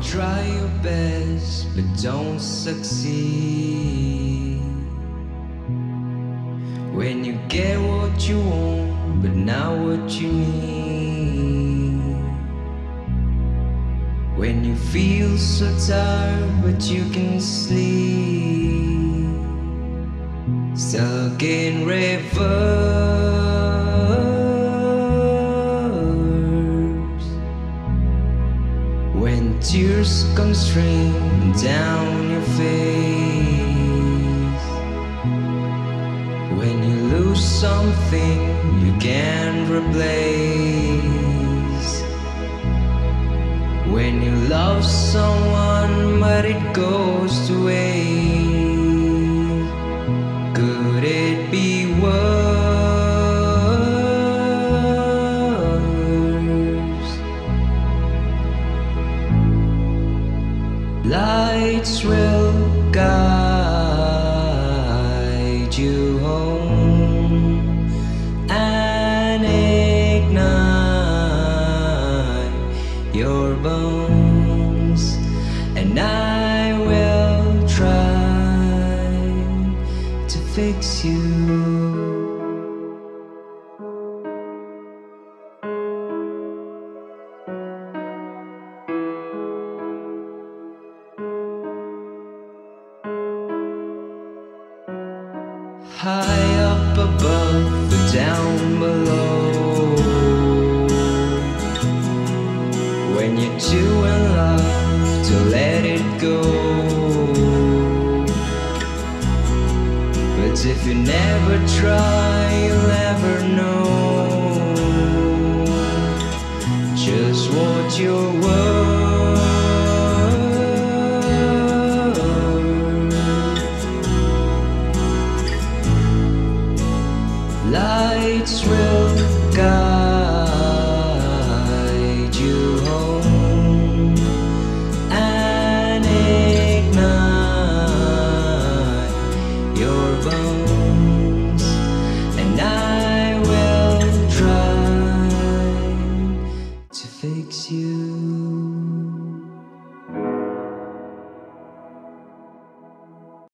Try your best, but don't succeed. When you get what you want, but not what you need. When you feel so tired, but you can sleep. Stuck in reverse. When tears come streaming down your face. When you lose something you can't replace. When you love someone but it goes to waste. Could it be worse? Lights will guide you home and ignite your bones, and I will try to fix you. High up above but down below. When you're too in love to let it go. But if you never try, you'll never know just what you're worth.